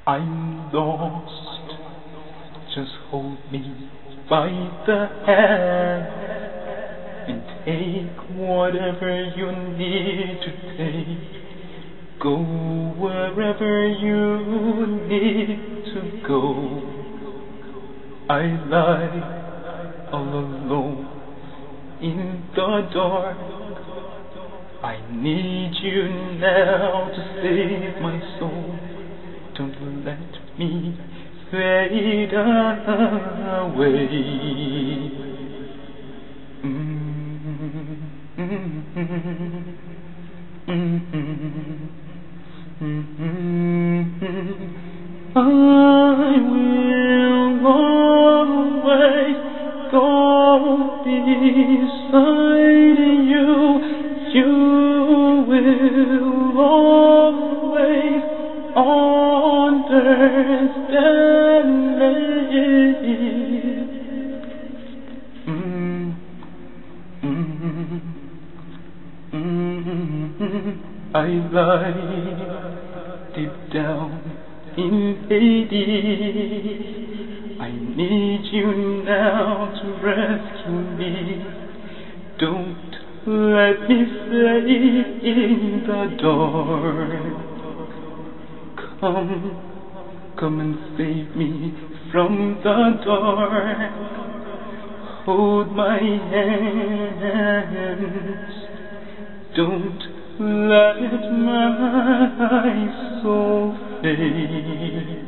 I'm lost, just hold me by the hand and take whatever you need to take. Go wherever you need to go. I lie all alone in the dark. I need you now to save my soul. Don't let me fade away. I will always go beside you. You will always understand me. I lie deep down in Hades. I need you now to rescue me. Don't let me stay in the dark. Come and save me from the dark. Hold my hands. Don't let my soul fade.